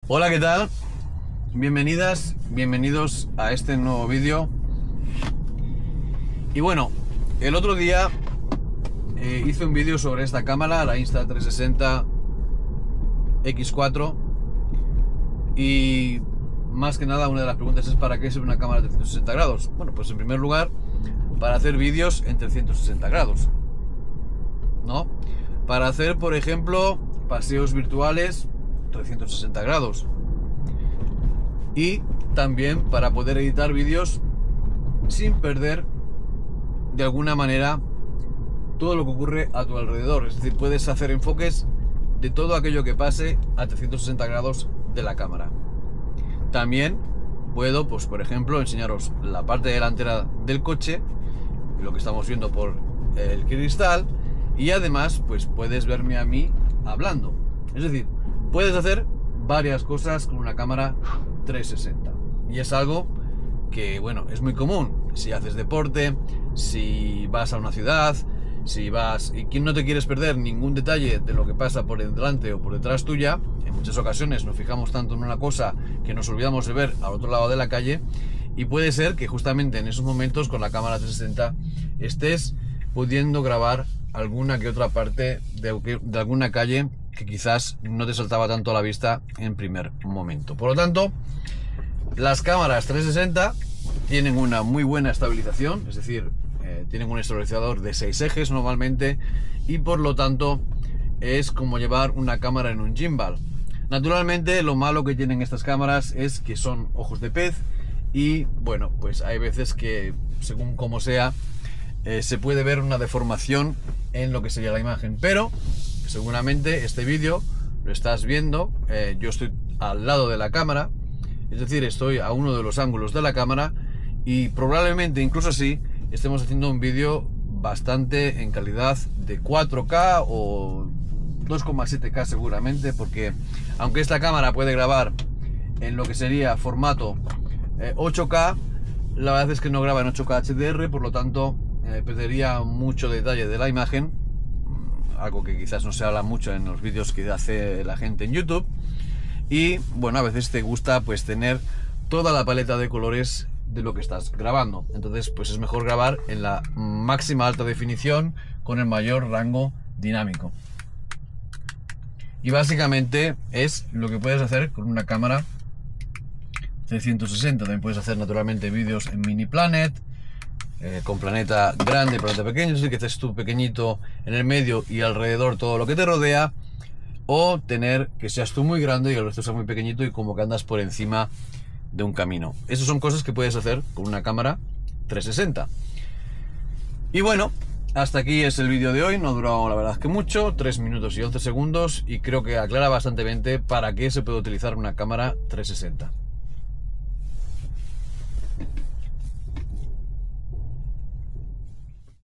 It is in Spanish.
Hola, ¿qué tal? Bienvenidas, bienvenidos a este nuevo vídeo. Y bueno, el otro día hice un vídeo sobre esta cámara, la Insta360 X4, y más que nada una de las preguntas es: ¿para qué sirve una cámara de 360 grados? Bueno, pues en primer lugar, para hacer vídeos en 360 grados, ¿no? Para hacer, por ejemplo, paseos virtuales 360 grados. Y también para poder editar vídeos sin perder de alguna manera todo lo que ocurre a tu alrededor. Es decir, puedes hacer enfoques de todo aquello que pase a 360 grados de la cámara. También puedo, pues por ejemplo, enseñaros la parte delantera del coche, lo que estamos viendo por el cristal, y además pues puedes verme a mí hablando. Es decir, puedes hacer varias cosas con una cámara 360, y es algo que, bueno, es muy común si haces deporte, si vas a una ciudad, si vas y no te quieres perder ningún detalle de lo que pasa por delante o por detrás tuya. En muchas ocasiones nos fijamos tanto en una cosa que nos olvidamos de ver al otro lado de la calle, y puede ser que justamente en esos momentos con la cámara 360 estés pudiendo grabar alguna que otra parte de alguna calle que quizás no te saltaba tanto a la vista en primer momento. Por lo tanto, las cámaras 360 tienen una muy buena estabilización, es decir, tienen un estabilizador de 6 ejes normalmente, y por lo tanto es como llevar una cámara en un gimbal. Naturalmente, lo malo que tienen estas cámaras es que son ojos de pez, y bueno, pues hay veces que, según como sea, se puede ver una deformación en lo que sería la imagen. Pero seguramente este vídeo lo estás viendo, yo estoy al lado de la cámara, es decir, estoy a uno de los ángulos de la cámara, y probablemente incluso así estemos haciendo un vídeo bastante en calidad de 4K o 2,7K seguramente, porque aunque esta cámara puede grabar en lo que sería formato 8K, la verdad es que no graba en 8K HDR, por lo tanto perdería mucho detalle de la imagen, algo que quizás no se habla mucho en los vídeos que hace la gente en YouTube. Y bueno, a veces te gusta pues tener toda la paleta de colores de lo que estás grabando, entonces pues es mejor grabar en la máxima alta definición con el mayor rango dinámico. Y básicamente es lo que puedes hacer con una cámara 360. También puedes hacer naturalmente vídeos en mini planet, con planeta grande, planeta pequeño, es decir, que estés tú pequeñito en el medio y alrededor todo lo que te rodea, o tener que seas tú muy grande y el resto sea muy pequeñito y como que andas por encima de un camino. Esas son cosas que puedes hacer con una cámara 360. Y bueno, hasta aquí es el vídeo de hoy. No ha durado la verdad que mucho, 3 minutos y 11 segundos, y creo que aclara bastante para qué se puede utilizar una cámara 360.